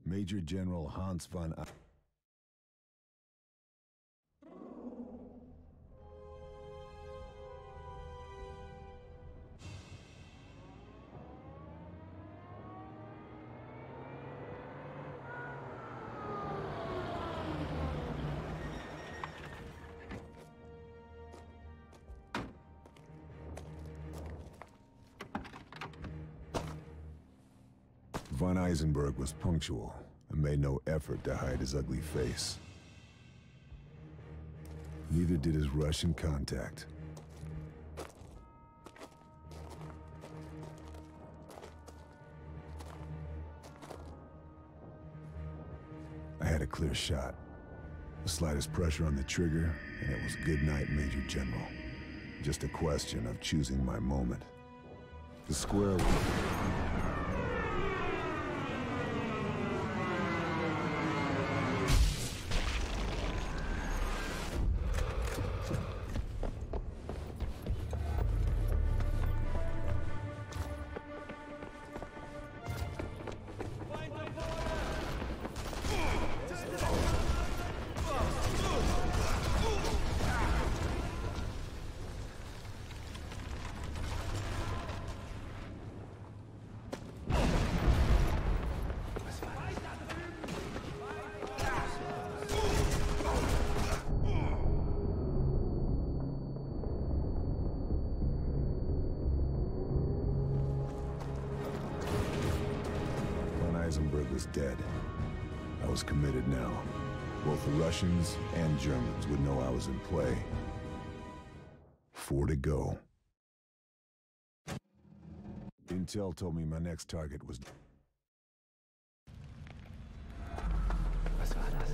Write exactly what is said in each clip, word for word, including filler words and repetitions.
Major General Hans von... A Von Eisenberg was punctual and made no effort to hide his ugly face. Neither did his Russian contact. I had a clear shot. The slightest pressure on the trigger, and it was good night, Major General. Just a question of choosing my moment. The square one. Eisenberg was dead. I was committed now. Both the Russians and Germans would know I was in play. Four to go. Intel told me my next target was... Was war das?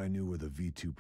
knew where the V two...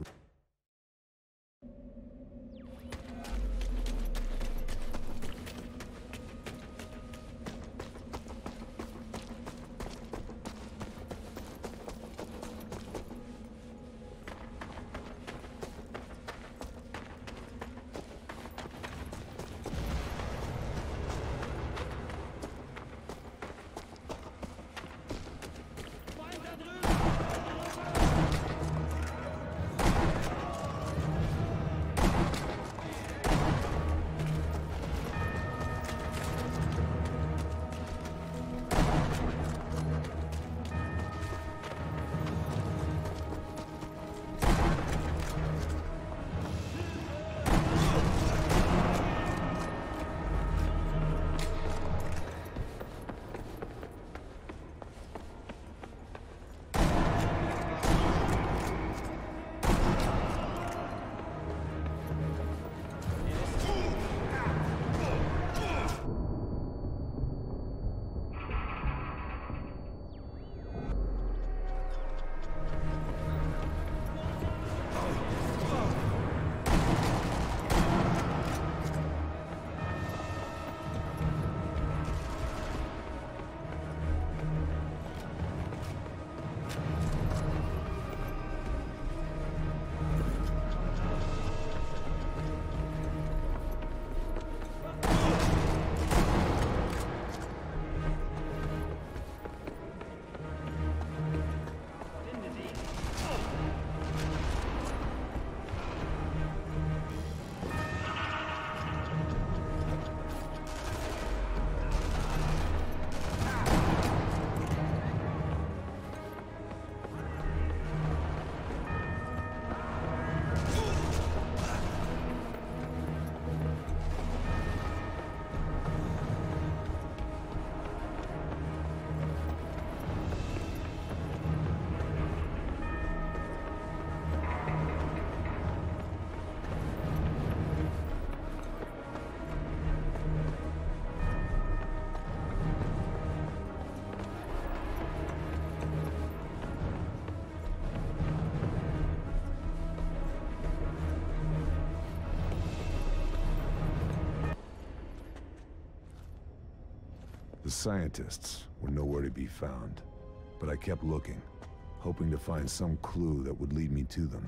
The scientists were nowhere to be found, but I kept looking, hoping to find some clue that would lead me to them.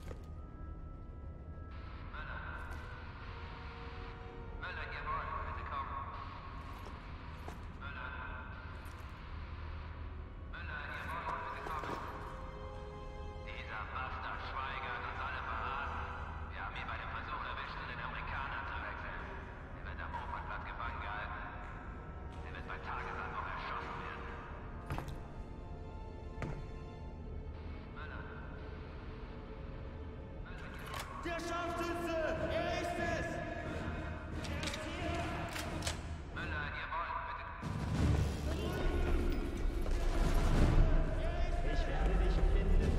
Der Scharfschütze! Er ist es! Möller, ihr wollt bitte... Ich werde dich finden.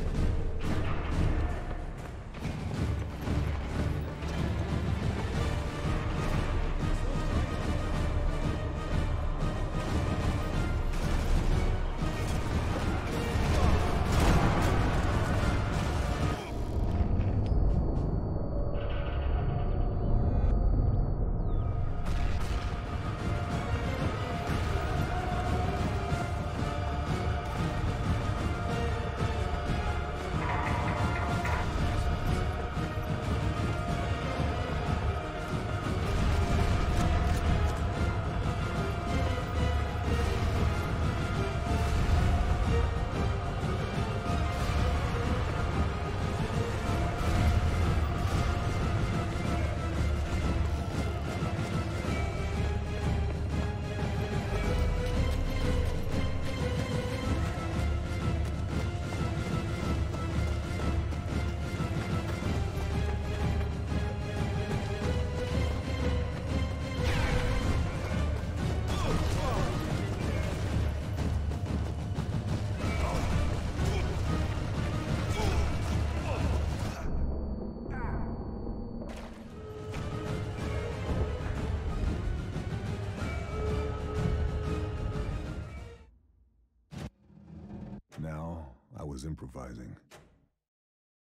Now, I was improvising.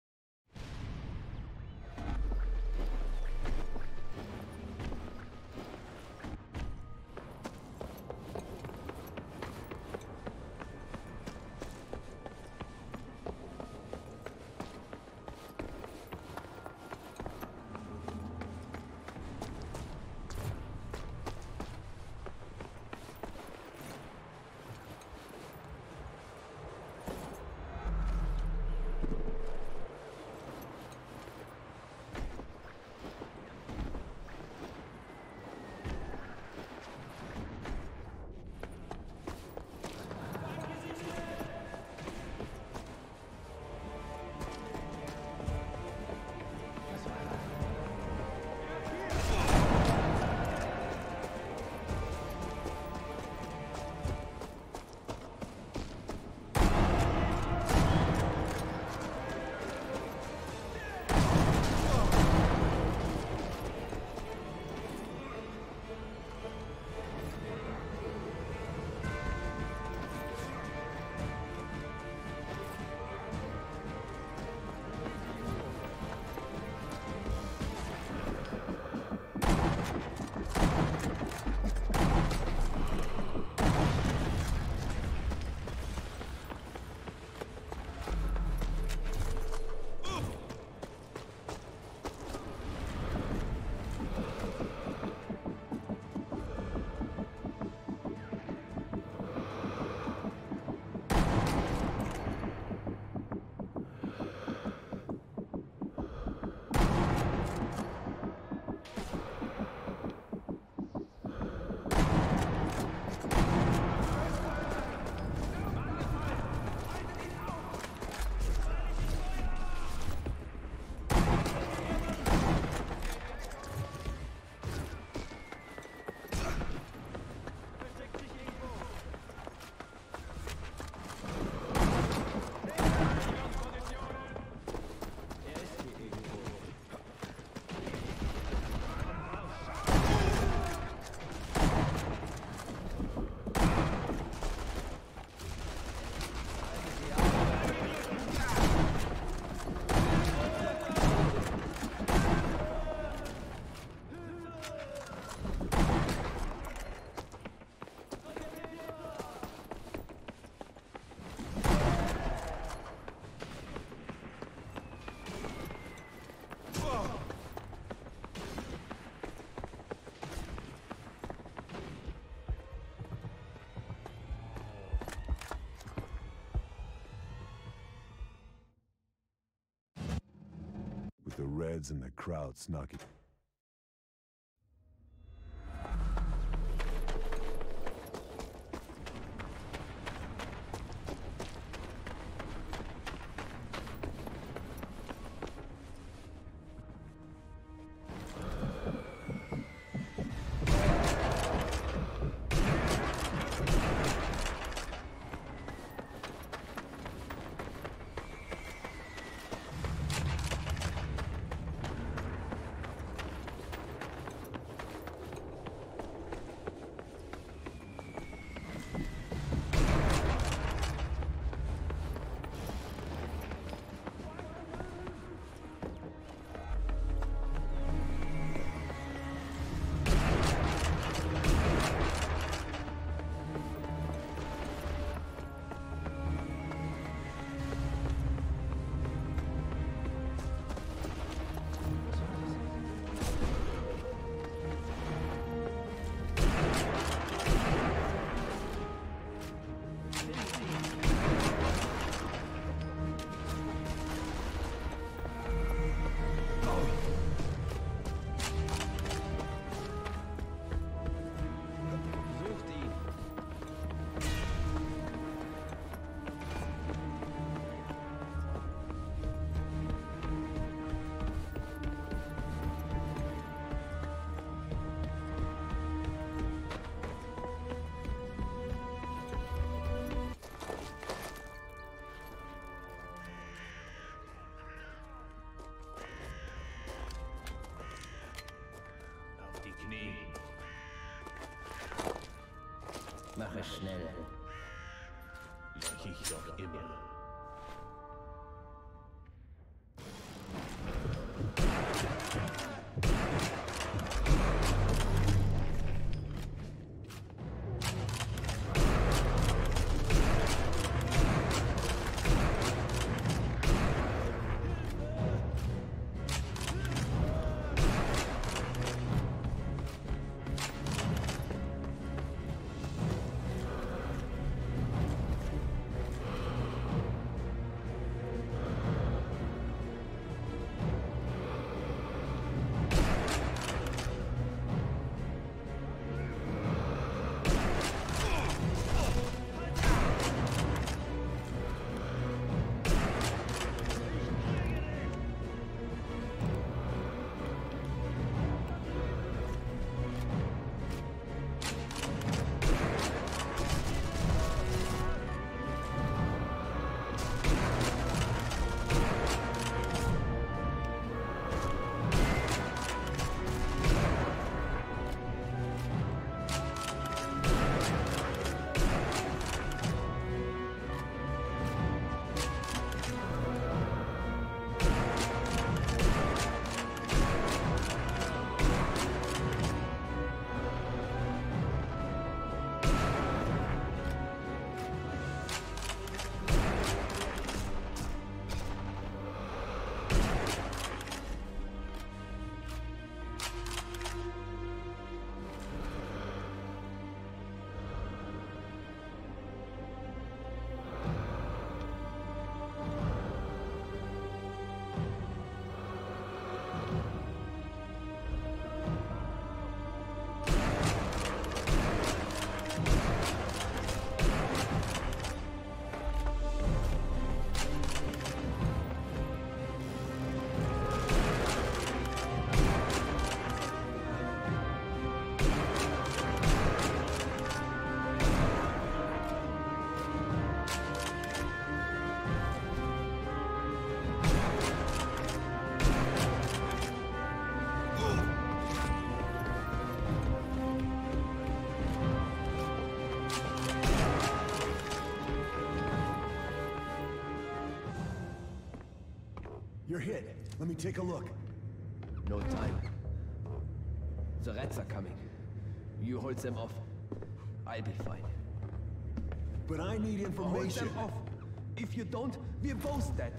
with the Reds and the Krauts knocking. Mach es schnell. Sag ich doch immer. You're hit. Let me take a look. No time. The Reds are coming. You hold them off. I'll be fine. But I need information. Hold them off. If you don't, we're both dead.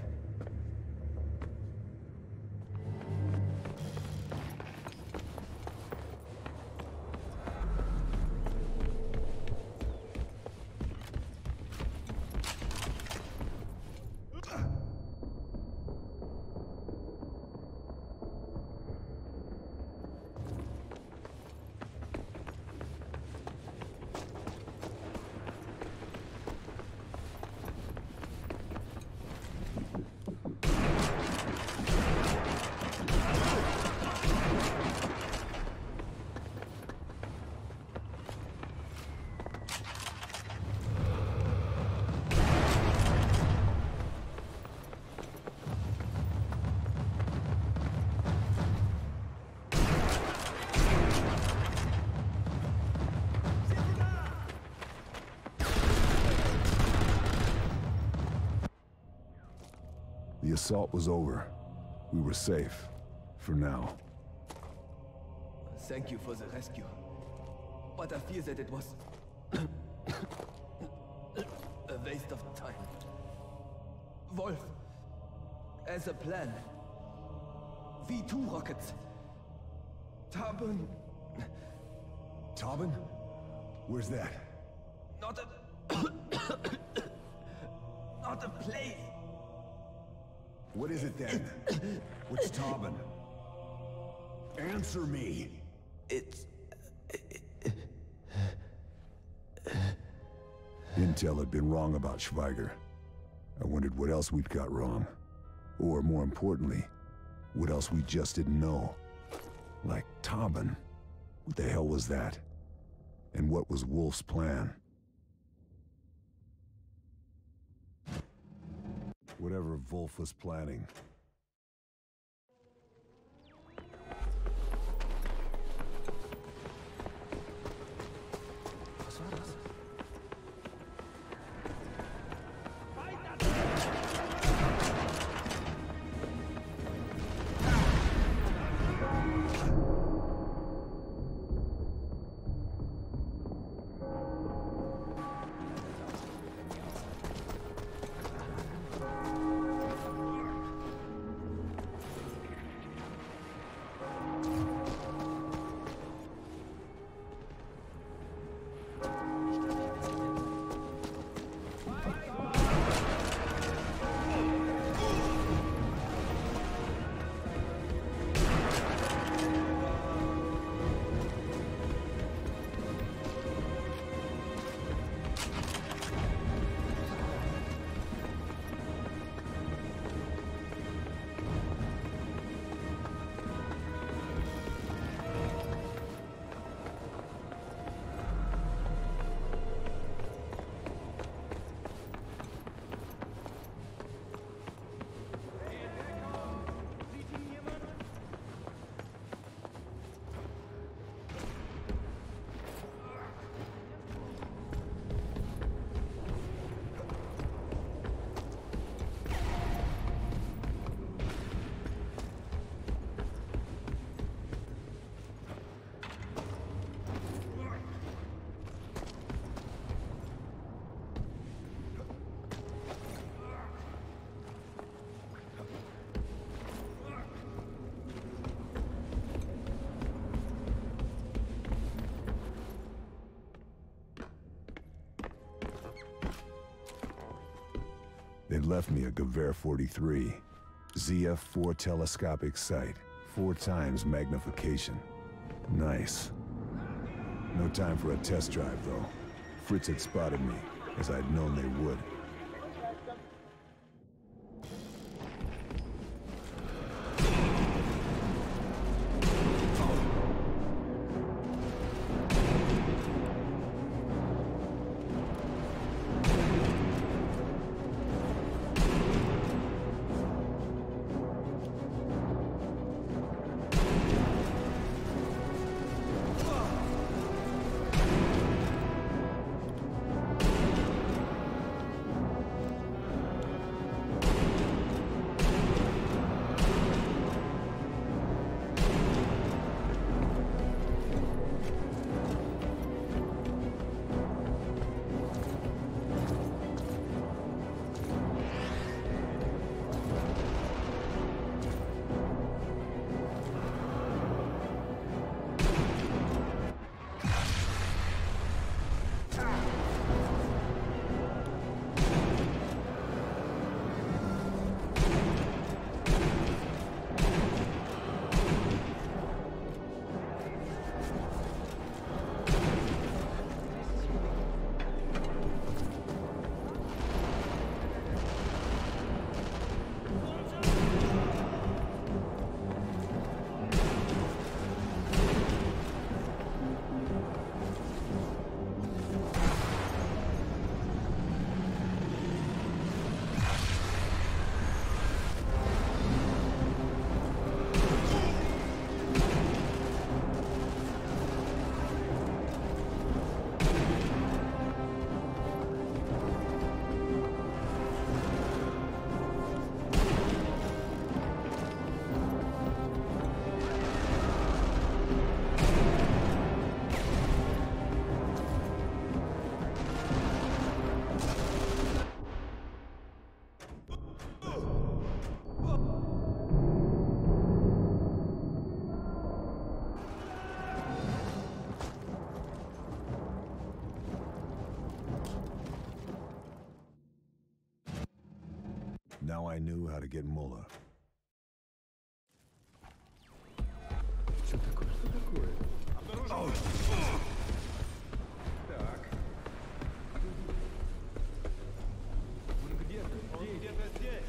The assault was over. We were safe. For now. Thank you for the rescue. But I fear that it was a waste of time. Wolf, as a plan, V two rockets. Tarbon. Tobin? Where's that? Not a... not a place. What is it then? What's Tobin? Answer me! It's... Intel had been wrong about Schweiger. I wondered what else we'd got wrong. Or, more importantly, what else we just didn't know. Like Tobin. What the hell was that? And what was Wolf's plan? Whatever Wolf was planning. They left me a Gewehr forty-three. Z F four telescopic sight. Four times magnification. Nice. No time for a test drive, though. Fritz had spotted me, as I'd known they would. I knew how to get Mullah. Что такое? Что такое? Так. Он где-то здесь. Он где-то здесь.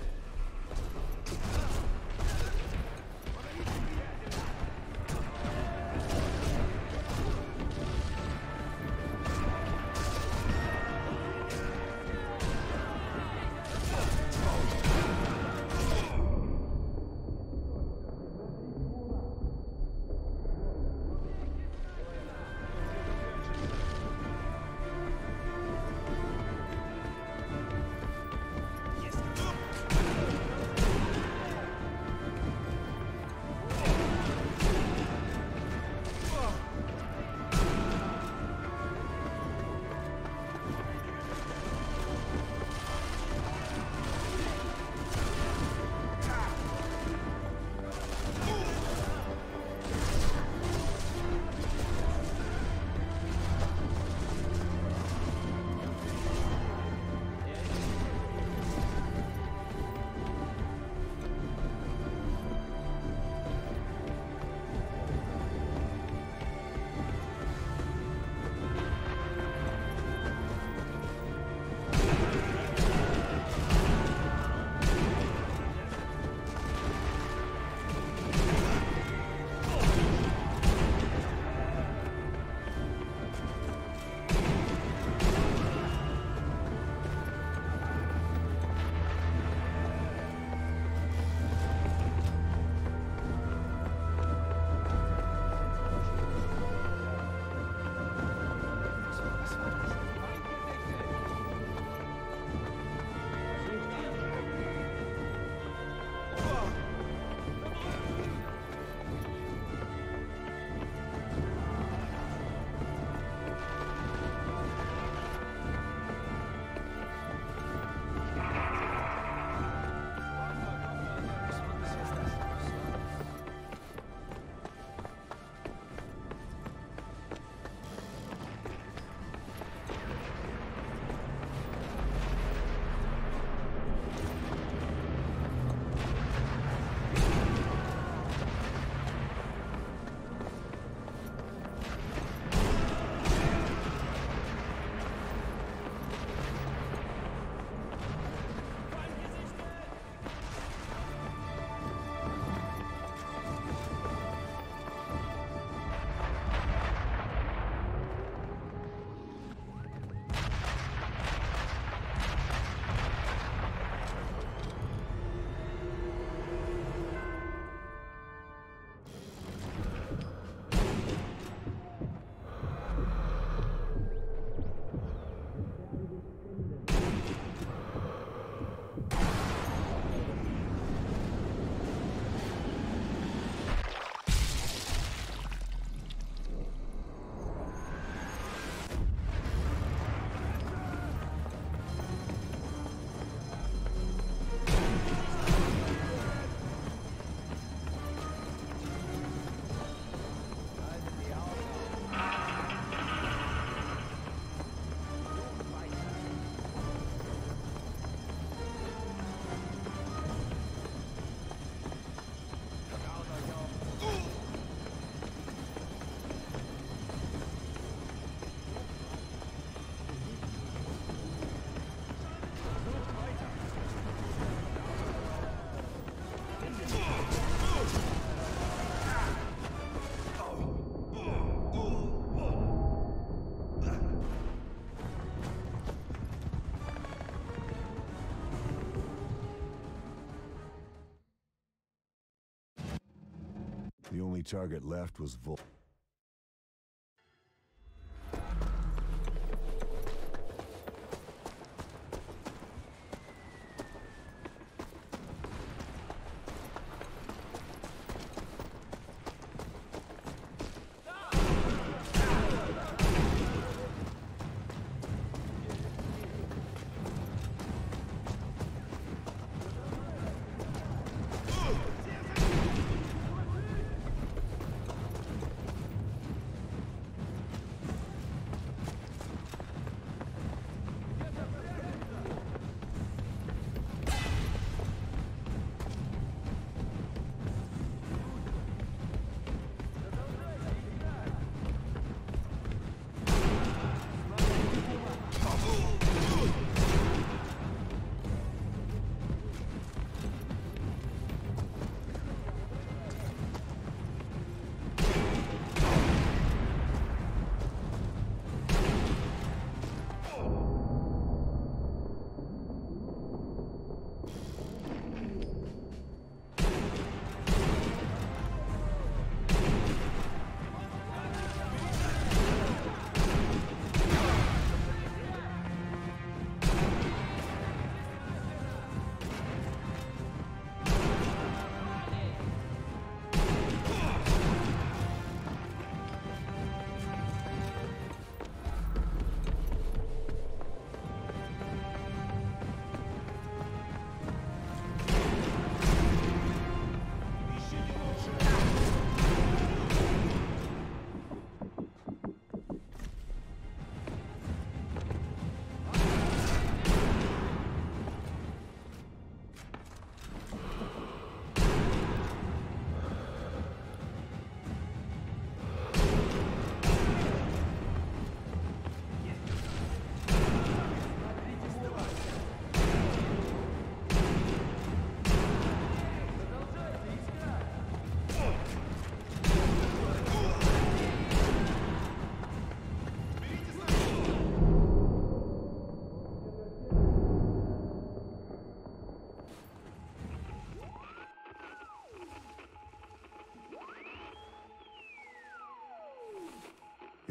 The only target left was Vol.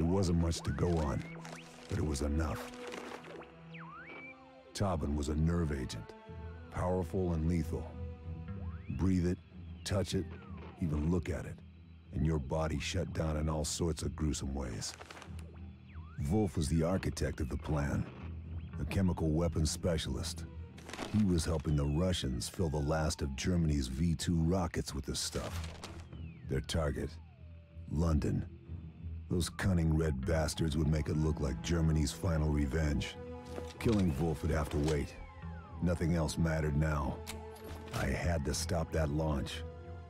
It wasn't much to go on, but it was enough. Tauben was a nerve agent, powerful and lethal. Breathe it, touch it, even look at it, and your body shut down in all sorts of gruesome ways. Wolf was the architect of the plan, a chemical weapons specialist. He was helping the Russians fill the last of Germany's V two rockets with this stuff. Their target, London. Those cunning red bastards would make it look like Germany's final revenge. Killing Wolf would have to wait. Nothing else mattered now. I had to stop that launch.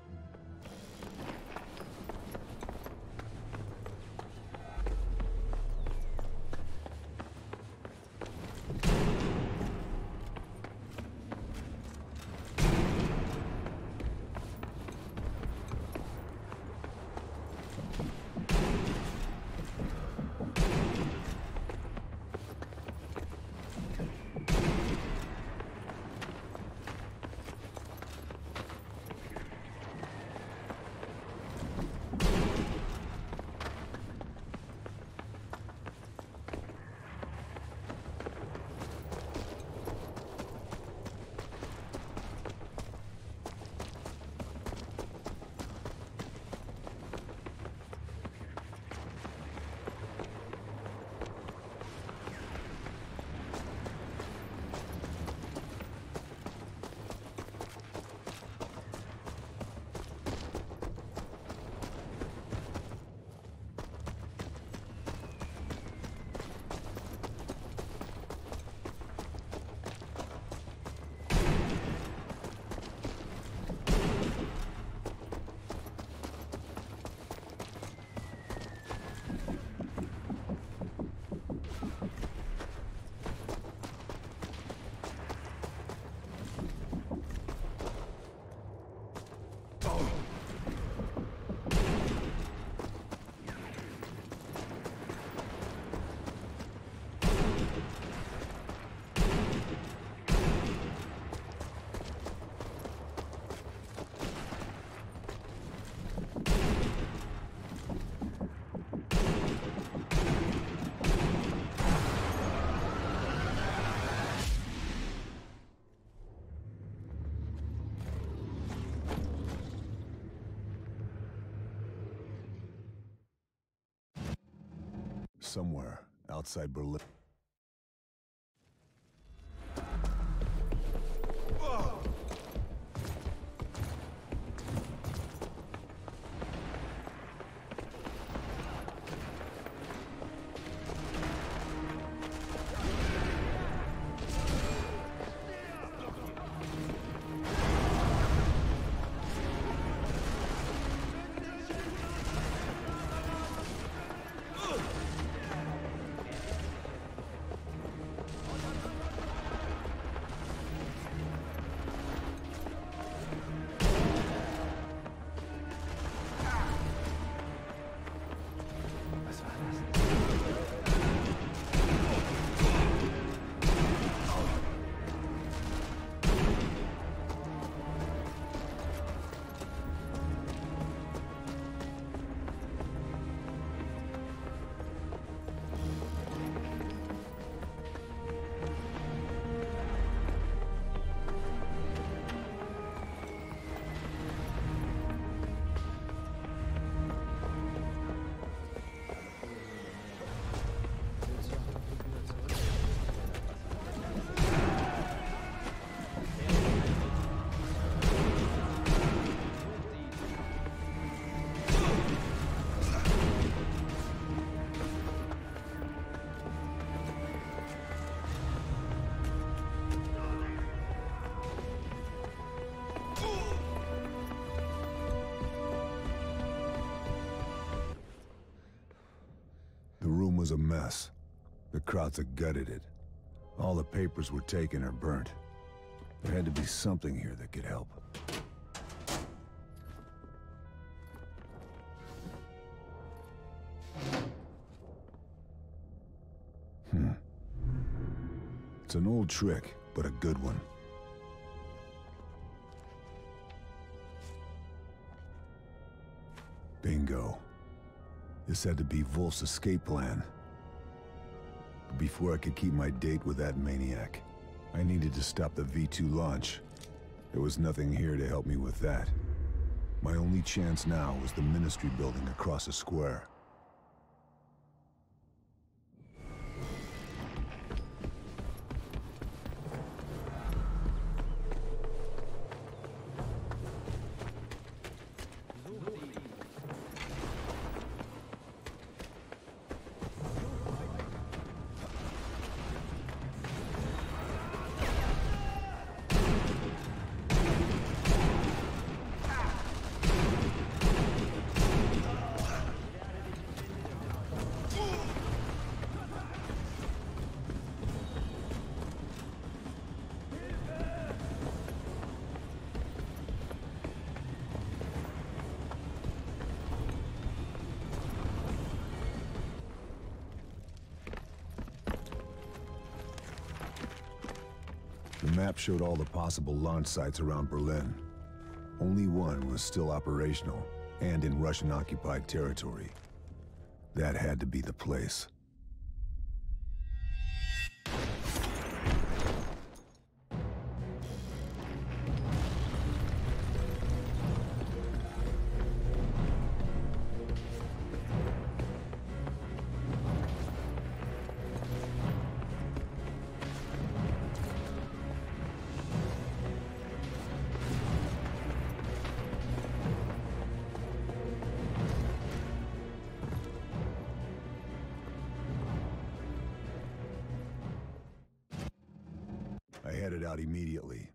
Somewhere outside Berlin. Was a mess. The Krauts had gutted it. All the papers were taken or burnt. There had to be something here that could help. Hmm. It's an old trick, but a good one. Bingo. This had to be Wolf's escape plan. But before I could keep my date with that maniac, I needed to stop the V two launch. There was nothing here to help me with that. My only chance now was the Ministry building across the square. The map showed all the possible launch sites around Berlin. Only one was still operational, and in Russian-occupied territory. That had to be the place. I headed out immediately.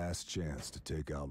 last chance to take out...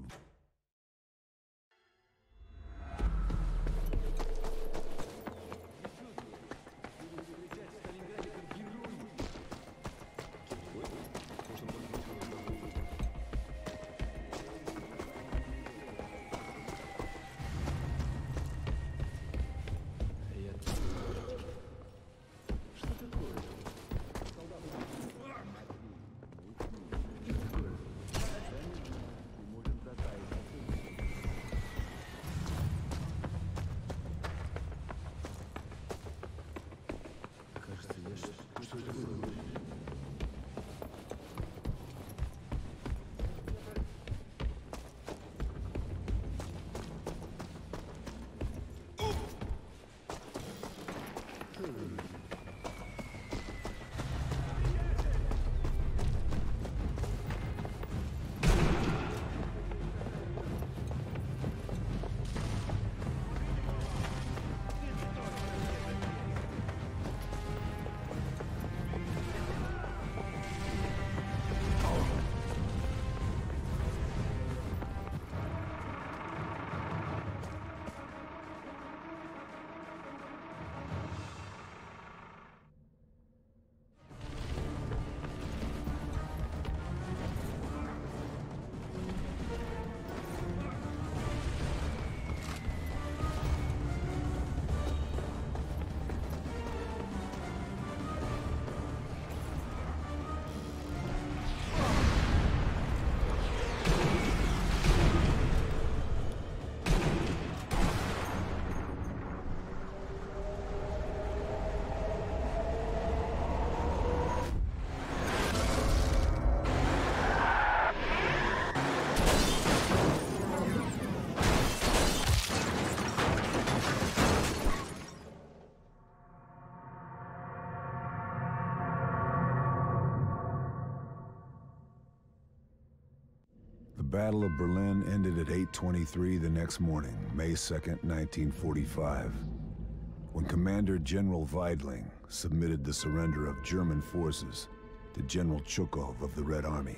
The Battle of Berlin ended at eight twenty-three the next morning, May second, nineteen forty-five, when Commander General Weidling submitted the surrender of German forces to General Chukov of the Red Army.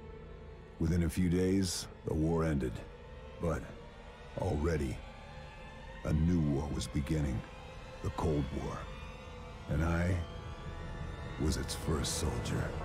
Within a few days, the war ended, but already a new war was beginning, the Cold War, and I was its first soldier.